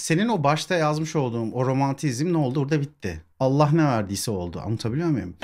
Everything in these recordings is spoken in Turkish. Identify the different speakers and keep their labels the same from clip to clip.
Speaker 1: senin o başta yazmış olduğum o romantizm ne oldu? Orada bitti. Allah ne verdiyse oldu. Anlatabiliyor muyum?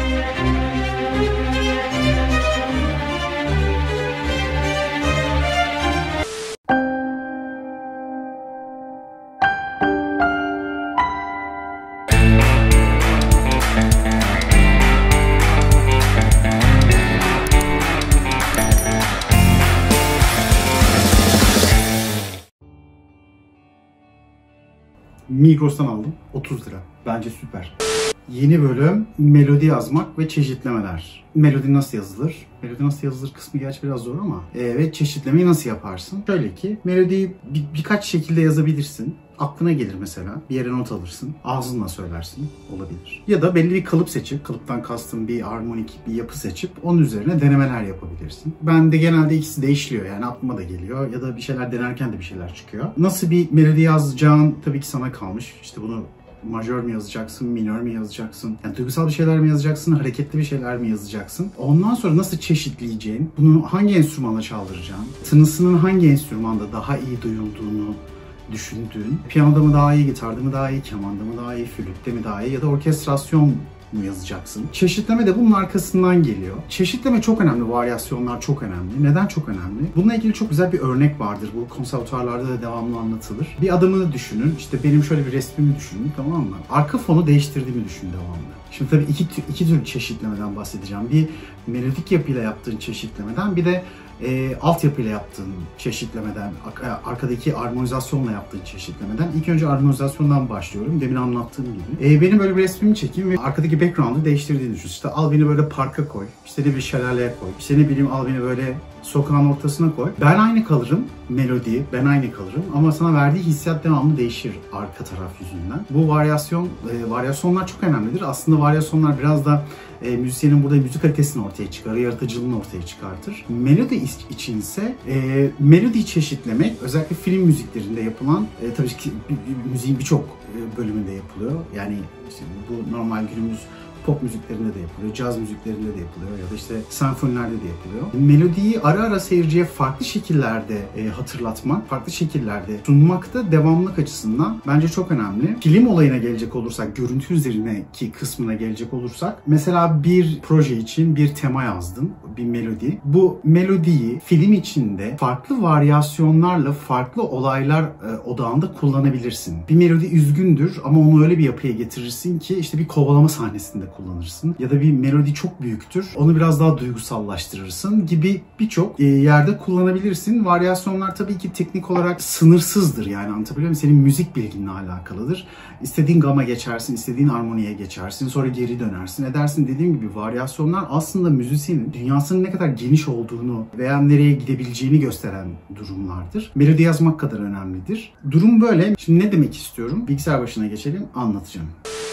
Speaker 1: Migros'tan aldım. 30 lira. Bence süper. Yeni bölüm melodi yazmak ve çeşitlemeler. Melodi nasıl yazılır? Melodi nasıl yazılır kısmı gerçi biraz zor ama ve çeşitlemeyi nasıl yaparsın? Şöyle ki melodiyi birkaç şekilde yazabilirsin. Aklına gelir mesela. Bir yere not alırsın. Ağzınla söylersin. Olabilir. Ya da belli bir kalıp seçip, kalıptan kastım bir armonik bir yapı seçip onun üzerine denemeler yapabilirsin. Ben de genelde ikisi de işliyor. Yani aklıma da geliyor. Ya da bir şeyler denerken de bir şeyler çıkıyor. Nasıl bir melodi yazacağın tabii ki sana kalmış. İşte bunu majör mü yazacaksın, minör mü yazacaksın? Yani duygusal bir şeyler mi yazacaksın, hareketli bir şeyler mi yazacaksın? Ondan sonra nasıl çeşitleyeceğin, bunu hangi enstrümanla çaldıracağın, tınısının hangi enstrümanda daha iyi duyulduğunu düşündüğün, piyanoda mı daha iyi, gitarda mı daha iyi, kemanda mı daha iyi, flütte mi daha iyi ya da orkestrasyon mu yazacaksın? Çeşitleme de bunun arkasından geliyor. Çeşitleme çok önemli, varyasyonlar çok önemli. Neden çok önemli? Bununla ilgili çok güzel bir örnek vardır. Bu konservatuarlarda da devamlı anlatılır. Bir adamı düşünün, işte benim şöyle bir resmimi düşünün, tamam mı? Arka fonu değiştirdiğimi düşün devamlı. Şimdi tabii iki tür çeşitlemeden bahsedeceğim. Bir melodik yapıyla yaptığın çeşitlemeden, bir de altyapıyla yaptığın çeşitlemeden, arkadaki armonizasyonla yaptığın çeşitlemeden. İlk önce armonizasyondan başlıyorum. Demin anlattığım gibi. Benim böyle bir resmimi çekeyim ve arkadaki background'u değiştirdiğini düşün. İşte al beni böyle parka koy. İşte ne bir şelaleye koy. İşte ne bileyim al beni böyle sokağın ortasına koy. Ben aynı kalırım. Melodi, ben aynı kalırım. Ama sana verdiği hissiyat devamlı değişir arka taraf yüzünden. Bu varyasyonlar çok önemlidir. Aslında varyasyonlar biraz da müzisyenin burada müzik kalitesini ortaya çıkarır, yaratıcılığını ortaya çıkartır. Melodi içinse melodiyi çeşitlemek, özellikle film müziklerinde yapılan, tabii ki müziğin birçok bölümünde yapılıyor. Yani işte bu normal günümüz pop müziklerinde de yapılıyor, caz müziklerinde de yapılıyor ya da işte senfonilerde de yapılıyor. Melodiyi ara ara seyirciye farklı şekillerde hatırlatmak, farklı şekillerde sunmak da devamlılık açısından bence çok önemli. Film olayına gelecek olursak, görüntü üzerindeki kısmına gelecek olursak, mesela bir proje için bir tema yazdın, bir melodi. Bu melodiyi film içinde farklı varyasyonlarla, farklı olaylar odağında kullanabilirsin. Bir melodi üzgündür ama onu öyle bir yapıya getirirsin ki işte bir kovalama sahnesinde kullanırsın. Ya da bir melodi çok büyüktür, onu biraz daha duygusallaştırırsın gibi birçok yerde kullanabilirsin. Varyasyonlar tabii ki teknik olarak sınırsızdır, yani anlatabiliyor muyum? Senin müzik bilginle alakalıdır. İstediğin gama geçersin, istediğin armoniye geçersin, sonra geri dönersin, edersin. Dediğim gibi varyasyonlar aslında müzisyenin dünyasının ne kadar geniş olduğunu veya nereye gidebileceğini gösteren durumlardır. Melodi yazmak kadar önemlidir. Durum böyle. Şimdi ne demek istiyorum? Bilgisayar başına geçelim, anlatacağım.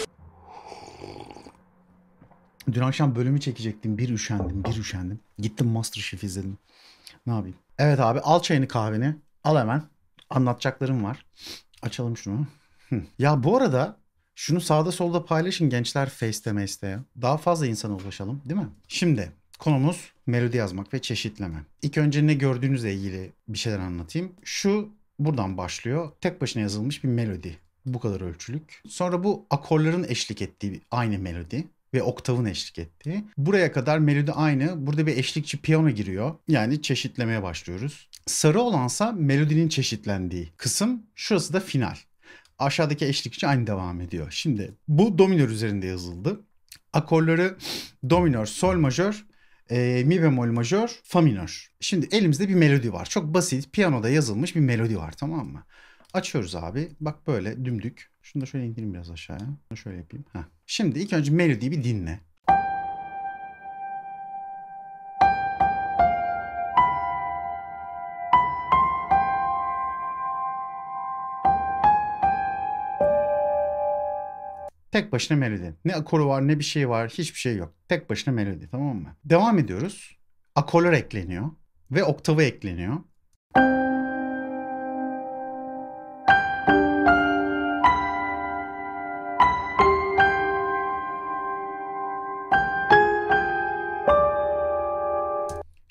Speaker 1: Dün akşam bölümü çekecektim. Bir üşendim. Gittim MasterChef izledim. Ne yapayım? Evet abi, al çayını kahveni. Al hemen. Anlatacaklarım var. Açalım şunu. Ya bu arada şunu sağda solda paylaşın gençler, Face'te Mace'te. Daha fazla insana ulaşalım, değil mi? Şimdi konumuz melodi yazmak ve çeşitleme. İlk önce ne gördüğünüzle ilgili bir şeyler anlatayım. Şu buradan başlıyor. Tek başına yazılmış bir melodi. Bu kadar ölçülük. Sonra bu akorların eşlik ettiği aynı melodi ve oktavın eşlik ettiği. Buraya kadar melodi aynı. Burada bir eşlikçi piyano giriyor. Yani çeşitlemeye başlıyoruz. Sarı olansa melodinin çeşitlendiği kısım. Şurası da final. Aşağıdaki eşlikçi aynı devam ediyor. Şimdi bu do minör üzerinde yazıldı. Akorları do minör, sol majör, mi bemol majör, fa minör. Şimdi elimizde bir melodi var. Çok basit, piyanoda yazılmış bir melodi var, tamam mı? Açıyoruz abi. Bak böyle dümdük. Şunu da şöyle indireyim biraz aşağıya. Şöyle yapayım. Heh. Şimdi ilk önce melodiyi bir dinle. Tek başına melodi. Ne akoru var, ne bir şey var, hiçbir şey yok. Tek başına melodi, tamam mı? Devam ediyoruz. Akorlar ekleniyor ve oktavı ekleniyor.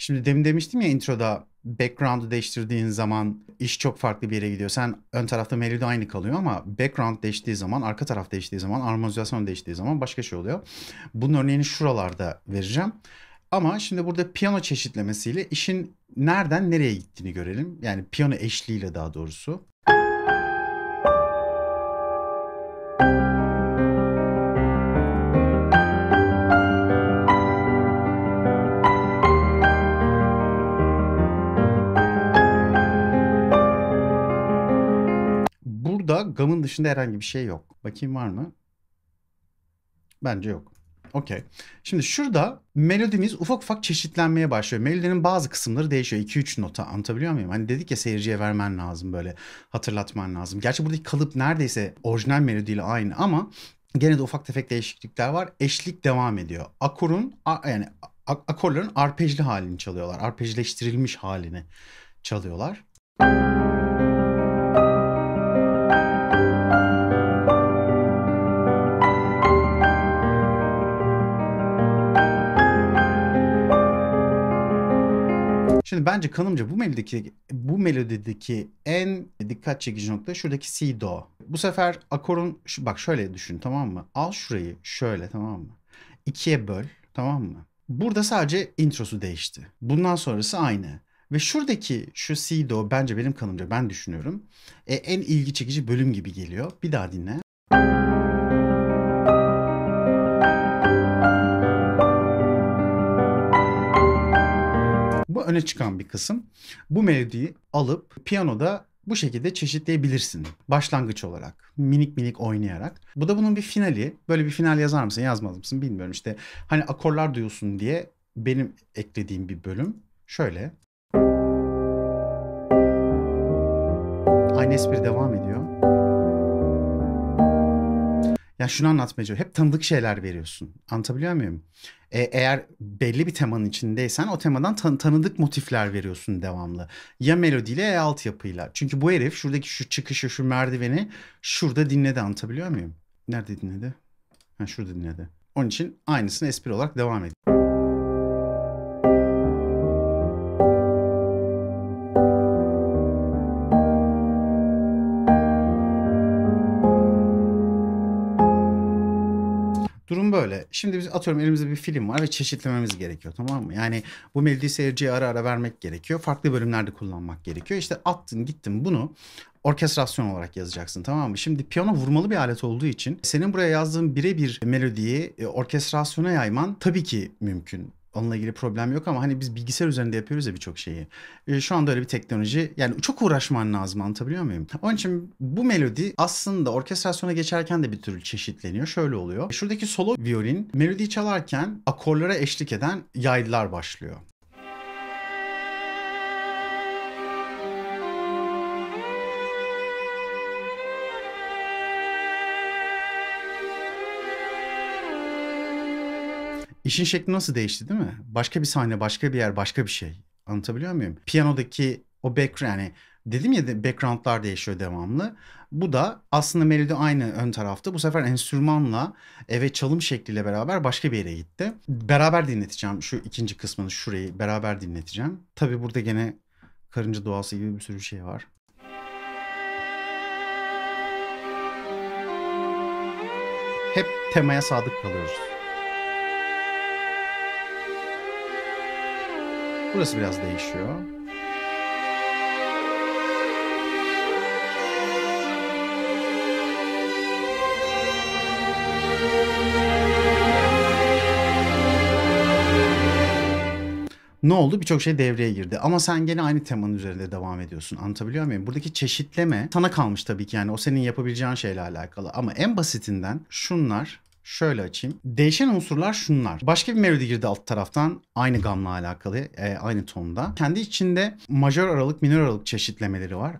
Speaker 1: Şimdi demin demiştim ya introda background'u değiştirdiğin zaman iş çok farklı bir yere gidiyor. Sen ön tarafta melodi aynı kalıyor ama background değiştiği zaman, arka taraf değiştiği zaman, armonizasyon değiştiği zaman başka şey oluyor. Bunun örneğini şuralarda vereceğim. Ama şimdi burada piyano çeşitlemesiyle işin nereden nereye gittiğini görelim. Yani piyano eşliğiyle daha doğrusu. Burada gamın dışında herhangi bir şey yok. Bakayım var mı? Bence yok. Okey. Şimdi şurada melodimiz ufak ufak çeşitlenmeye başlıyor. Melodinin bazı kısımları değişiyor. 2-3 nota, anlatabiliyor muyum? Hani dedik ya seyirciye vermen lazım, böyle hatırlatman lazım. Gerçi buradaki kalıp neredeyse orijinal melodiyle aynı ama gene de ufak tefek değişiklikler var. Eşlik devam ediyor. Akorların arpejli halini çalıyorlar. Arpejleştirilmiş halini çalıyorlar. Şimdi bence kanımca bu melodideki en dikkat çekici nokta şuradaki si do. Bu sefer akorun bak şöyle düşün, tamam mı? Al şurayı şöyle, tamam mı? İkiye böl, tamam mı? Burada sadece introsu değişti. Bundan sonrası aynı. Ve şuradaki şu si do bence benim kanımca, ben düşünüyorum, en ilgi çekici bölüm gibi geliyor. Bir daha dinle. Bu öne çıkan bir kısım. Bu melodiyi alıp piyanoda bu şekilde çeşitleyebilirsin. Başlangıç olarak. Minik minik oynayarak. Bu da bunun bir finali. Böyle bir final yazar mısın, yazmaz mısın bilmiyorum. İşte hani akorlar duyulsun diye benim eklediğim bir bölüm. Şöyle. Aynı espri devam ediyor. Ya şunu anlatmaya çalışıyorum. Hep tanıdık şeyler veriyorsun. Anlatabiliyor muyum? Eğer belli bir temanın içindeysen o temadan tanıdık motifler veriyorsun devamlı. Ya melodiyle ya altyapıyla. Çünkü bu herif şuradaki şu çıkışı, şu merdiveni şurada dinledi. Anlatabiliyor muyum? Nerede dinledi? Ha, şurada dinledi. Onun için aynısını espri olarak devam ediyor. Durum böyle. Şimdi biz atıyorum elimizde bir film var ve çeşitlememiz gerekiyor, tamam mı? Yani bu melodiyi seyirciye ara ara vermek gerekiyor. Farklı bölümlerde kullanmak gerekiyor. İşte attın gittin bunu orkestrasyon olarak yazacaksın, tamam mı? Şimdi piyano vurmalı bir alet olduğu için senin buraya yazdığın birebir melodiyi orkestrasyona yayman tabii ki mümkün. Onunla ilgili problem yok ama hani biz bilgisayar üzerinde yapıyoruz ya birçok şeyi. Şu anda öyle bir teknoloji, yani çok uğraşman lazım, anlatabiliyor muyum? Onun için bu melodi aslında orkestrasyona geçerken de bir türlü çeşitleniyor. Şöyle oluyor. Şuradaki solo violin melodiyi çalarken akorlara eşlik eden yaylılar başlıyor. İşin şekli nasıl değişti değil mi? Başka bir sahne, başka bir yer, başka bir şey. Anlatabiliyor muyum? Piyanodaki o background, yani dedim ya backgroundlar değişiyor devamlı. Bu da aslında melodi aynı ön tarafta. Bu sefer enstrümanla ve çalım şekliyle beraber başka bir yere gitti. Beraber dinleteceğim şu ikinci kısmını, şurayı beraber dinleteceğim. Tabii burada gene karınca doğası gibi bir sürü şey var. Hep temaya sadık kalıyoruz. Burası biraz değişiyor. Ne oldu? Birçok şey devreye girdi. Ama sen gene aynı temanın üzerinde devam ediyorsun. Anlatabiliyor muyum? Buradaki çeşitleme sana kalmış tabii ki, yani o senin yapabileceğin şeyle alakalı. Ama en basitinden şunlar. Şöyle açayım. Değişen unsurlar şunlar. Başka bir melodi girdi alt taraftan. Aynı gamla alakalı. Aynı tonda. Kendi içinde majör aralık, minör aralık çeşitlemeleri var.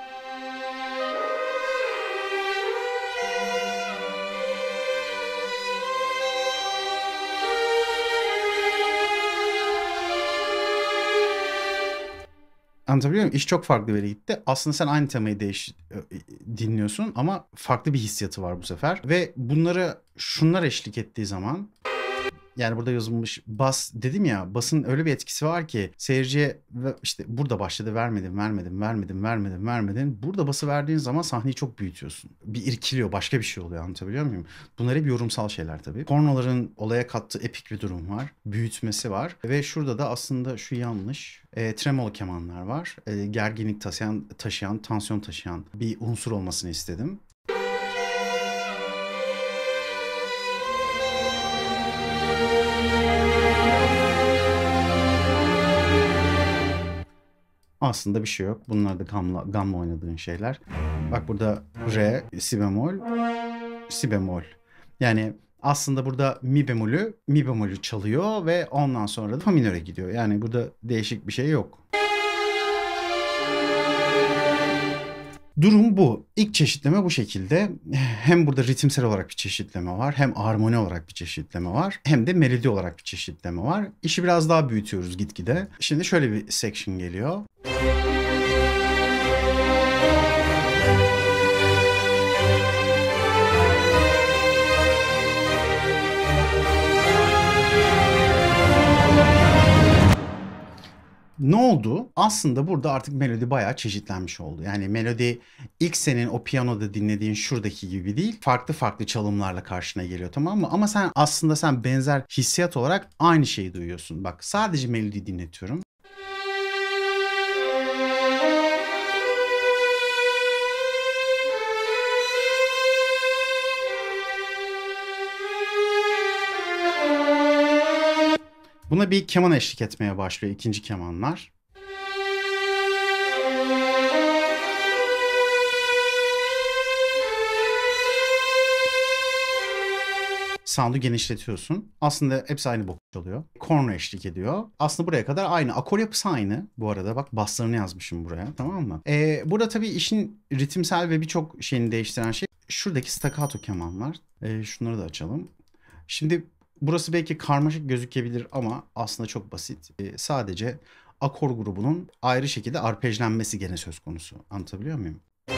Speaker 1: Anlatabiliyor muyum? İş çok farklı bir yere gitti. Aslında sen aynı temayı dinliyorsun ama farklı bir hissiyatı var bu sefer. Ve bunları şunlar eşlik ettiği zaman Yani burada yazılmış bas dedim ya, basın öyle bir etkisi var ki seyirciye işte burada başladı, vermedin. Burada bası verdiğin zaman sahneyi çok büyütüyorsun. Bir irkiliyor, başka bir şey oluyor, anlatabiliyor muyum? Bunlar hep yorumsal şeyler tabii. Pornoların olaya kattığı epik bir durum var. Büyütmesi var. Ve şurada da aslında şu yanlış. Tremolo kemanlar var. Gerginlik taşıyan, tansiyon taşıyan bir unsur olmasını istedim. Aslında bir şey yok. Bunlar da gamla oynadığın şeyler. Bak burada re, si bemol. Yani aslında burada mi bemolü çalıyor ve ondan sonra da fa minöre gidiyor. Yani burada değişik bir şey yok. Durum bu. İlk çeşitleme bu şekilde. Hem burada ritimsel olarak bir çeşitleme var, hem armoni olarak bir çeşitleme var, hem de melodi olarak bir çeşitleme var. İşi biraz daha büyütüyoruz gitgide. Şimdi şöyle bir section geliyor. Ne oldu? Aslında burada artık melodi bayağı çeşitlenmiş oldu. Yani melodi ilk senin o piyanoda dinlediğin şuradaki gibi değil. Farklı farklı çalımlarla karşına geliyor, tamam mı? Ama sen benzer hissiyat olarak aynı şeyi duyuyorsun. Bak sadece melodiyi dinletiyorum. Buna bir keman eşlik etmeye başlıyor, ikinci kemanlar. Sound'u genişletiyorsun. Aslında hepsi aynı bok çalıyor. Korna eşlik ediyor. Aslında buraya kadar aynı. Akor yapısı aynı. Bu arada bak baslarını yazmışım buraya, tamam mı? Burada tabii işin ritimsel ve birçok şeyini değiştiren şey şuradaki staccato kemanlar. Şunları da açalım. Şimdi burası belki karmaşık gözükebilir ama aslında çok basit. Sadece akor grubunun ayrı şekilde arpejlenmesi gene söz konusu. Anlatabiliyor muyum?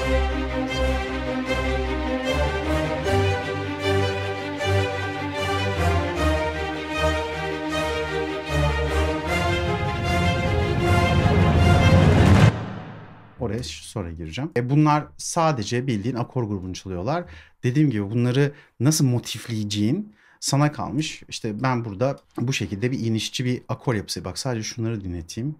Speaker 1: Oraya sonra gireceğim. Bunlar sadece bildiğin akor grubunu çalıyorlar. Dediğim gibi bunları nasıl motifleyeceğin sana kalmış. İşte ben burada bu şekilde bir inişçi bir akor yapısı. Bak sadece şunları dinleteyim.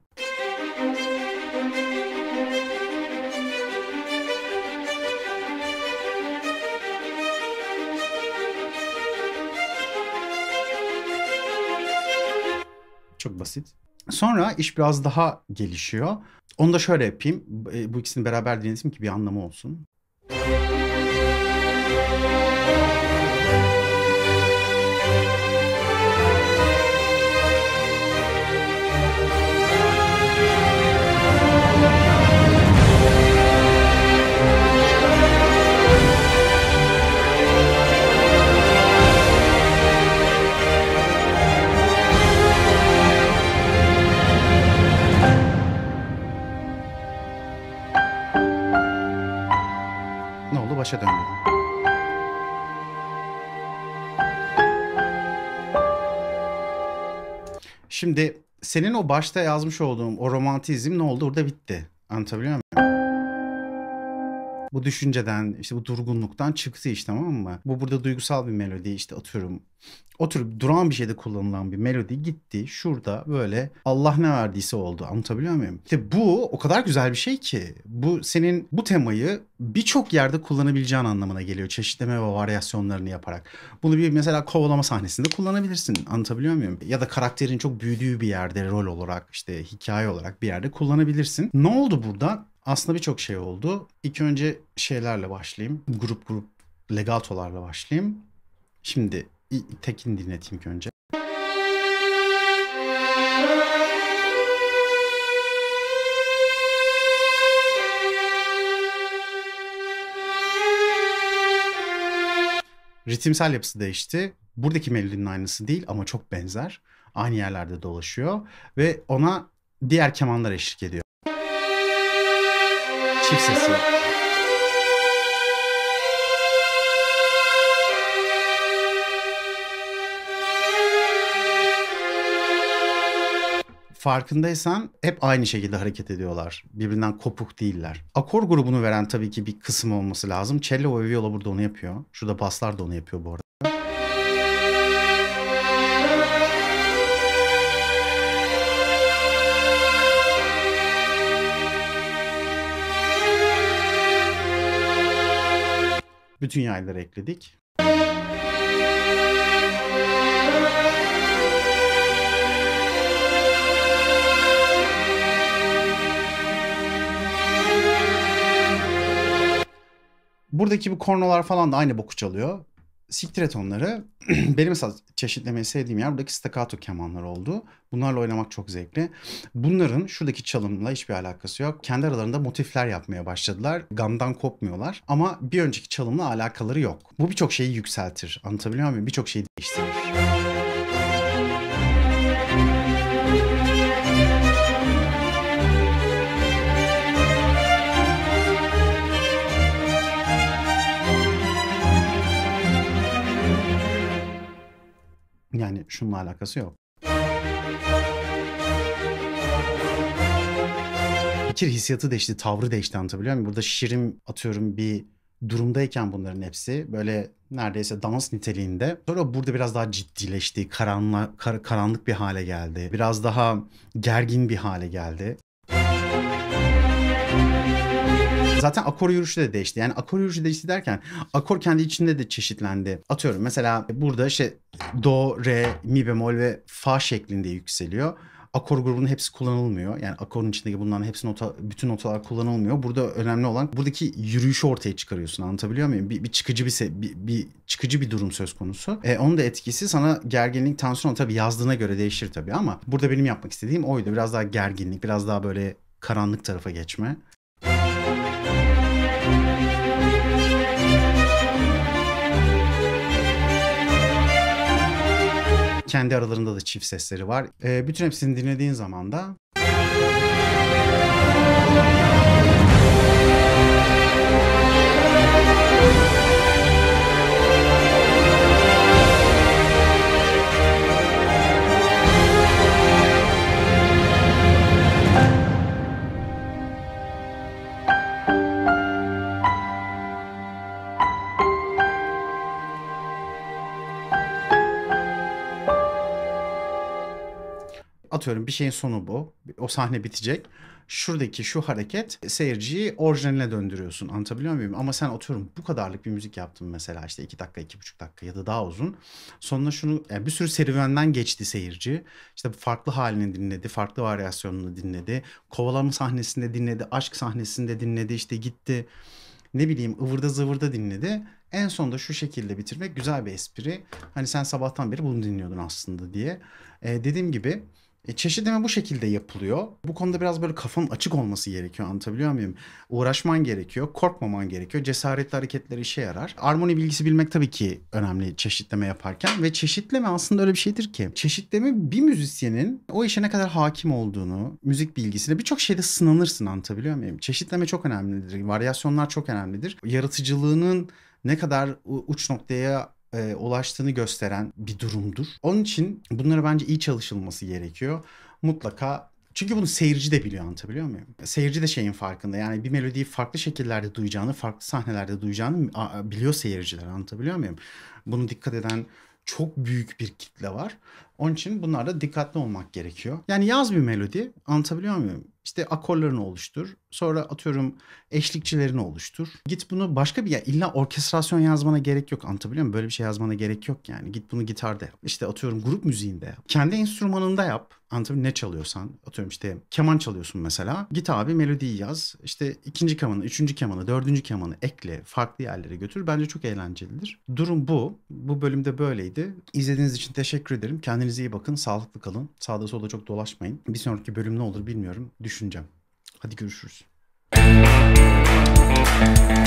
Speaker 1: Çok basit. Sonra iş biraz daha gelişiyor. Onu da şöyle yapayım. Bu ikisini beraber dinletim ki bir anlamı olsun. Ne oldu? Başa döndüm. Şimdi senin o başta yazmış olduğum o romantizm ne oldu? Orada bitti. Anlatabiliyor muyum? Bu düşünceden, işte bu durgunluktan çıktı işte, tamam mı? Bu burada duygusal bir melodi, işte atıyorum. Oturup duran bir şeyde kullanılan bir melodi gitti. Şurada böyle Allah ne verdiyse oldu. Anlatabiliyor muyum? İşte bu o kadar güzel bir şey ki. Bu senin bu temayı birçok yerde kullanabileceğin anlamına geliyor. Çeşitleme ve varyasyonlarını yaparak. Bunu bir mesela kovalama sahnesinde kullanabilirsin. Anlatabiliyor muyum? Ya da karakterin çok büyüdüğü bir yerde rol olarak, işte hikaye olarak bir yerde kullanabilirsin. Ne oldu burada? Aslında birçok şey oldu. İlk önce şeylerle başlayayım. Grup legatolarla başlayayım. Şimdi tekini dinleteyim ilk önce. Ritimsel yapısı değişti. Buradaki melodinin aynısı değil ama çok benzer. Aynı yerlerde dolaşıyor ve ona diğer kemanlar eşlik ediyor. Çift sesi. farkındaysan hep aynı şekilde hareket ediyorlar. Birbirinden kopuk değiller. Akor grubunu veren tabii ki bir kısım olması lazım. Cello ve viola burada onu yapıyor. Şurada baslar da onu yapıyor bu arada. Bütün yayları ekledik. Buradaki bu kornolar falan da aynı boku çalıyor. Siktir et onları. Benim mesela çeşitlemeyi sevdiğim yer buradaki staccato kemanlar oldu. Bunlarla oynamak çok zevkli. Bunların şuradaki çalımla hiçbir alakası yok. Kendi aralarında motifler yapmaya başladılar. Gamdan kopmuyorlar. Ama bir önceki çalımla alakaları yok. Bu birçok şeyi yükseltir. Anlatabiliyor muyum? Birçok şeyi değiştirir. Yani şununla alakası yok. Bir kere hissiyatı değişti, tavrı değişti, anlatabiliyor muyum? Burada şirin atıyorum bir durumdayken bunların hepsi böyle neredeyse dans niteliğinde. Sonra burada biraz daha ciddileşti, karanlık bir hale geldi. Biraz daha gergin bir hale geldi. Zaten akor yürüyüşü de değişti. Yani akor yürüyüşü değişti derken akor kendi içinde de çeşitlendi. Atıyorum mesela burada işte do, re, mi bemol ve fa şeklinde yükseliyor. Akor grubunun hepsi kullanılmıyor. Yani akorun içindeki bunların hepsi bütün notalar kullanılmıyor. Burada önemli olan buradaki yürüyüşü ortaya çıkarıyorsun. Anlatabiliyor muyum? Bir çıkıcı bir durum söz konusu. Onun da etkisi sana gerginlik, tansiyon tabii yazdığına göre değişir tabii ama burada benim yapmak istediğim oydu. Biraz daha gerginlik, biraz daha böyle karanlık tarafa geçme. Kendi aralarında da çift sesleri var. Bütün hepsini dinlediğin zaman da atıyorum bir şeyin sonu bu. O sahne bitecek. Şuradaki şu hareket seyirciyi orijinaline döndürüyorsun. Anlatabiliyor muyum? Ama sen atıyorum bu kadarlık bir müzik yaptın mesela işte 2 dakika, 2,5 dakika ya da daha uzun. Sonunda şunu yani bir sürü serüvenden geçti seyirci. İşte farklı halini dinledi, farklı varyasyonunu dinledi. Kovalama sahnesinde dinledi, aşk sahnesinde dinledi, işte gitti. Ne bileyim ıvırda zıvırda dinledi. En sonunda şu şekilde bitirmek güzel bir espri. Hani sen sabahtan beri bunu dinliyordun aslında diye. Dediğim gibi çeşitleme bu şekilde yapılıyor. Bu konuda biraz böyle kafanın açık olması gerekiyor. Anlatabiliyor muyum? Uğraşman gerekiyor, korkmaman gerekiyor. Cesaretli hareketler işe yarar. Armoni bilgisi bilmek tabii ki önemli çeşitleme yaparken. Ve çeşitleme aslında öyle bir şeydir ki. Çeşitleme bir müzisyenin o işe ne kadar hakim olduğunu, müzik bilgisiyle birçok şeyde sınanırsın. Anlatabiliyor muyum? Çeşitleme çok önemlidir. Varyasyonlar çok önemlidir. Yaratıcılığının ne kadar uç noktaya ulaştığını gösteren bir durumdur. Onun için bunlara bence iyi çalışılması gerekiyor. Mutlaka çünkü bunu seyirci de biliyor, anlatabiliyor muyum? Seyirci de şeyin farkında. Yani bir melodiyi farklı şekillerde duyacağını, farklı sahnelerde duyacağını biliyor seyirciler, anlatabiliyor muyum? Bunu dikkat eden çok büyük bir kitle var. Onun için bunlarda dikkatli olmak gerekiyor. Yani yaz bir melodi, anlatabiliyor muyum? İşte akorlarını oluştur. Sonra atıyorum eşlikçilerini oluştur. Git bunu başka bir yer. İlla orkestrasyon yazmana gerek yok. Anlatabiliyor muyum? Böyle bir şey yazmana gerek yok yani. Git bunu gitarda yap. İşte atıyorum grup müziğinde yap. Kendi enstrümanında yap. Anlatabiliyor muyum? Ne çalıyorsan. Atıyorum işte keman çalıyorsun mesela. Git abi melodiyi yaz. İşte ikinci kemanı, üçüncü kemanı, dördüncü kemanı ekle. Farklı yerlere götür. Bence çok eğlencelidir. Durum bu. Bu bölümde böyleydi. İzlediğiniz için teşekkür ederim. Kendinize iyi bakın. Sağlıklı kalın. Sağda solda çok dolaşmayın. Bir sonraki bölüm ne olur bilmiyorum. Düşüneceğim. Hadi görüşürüz.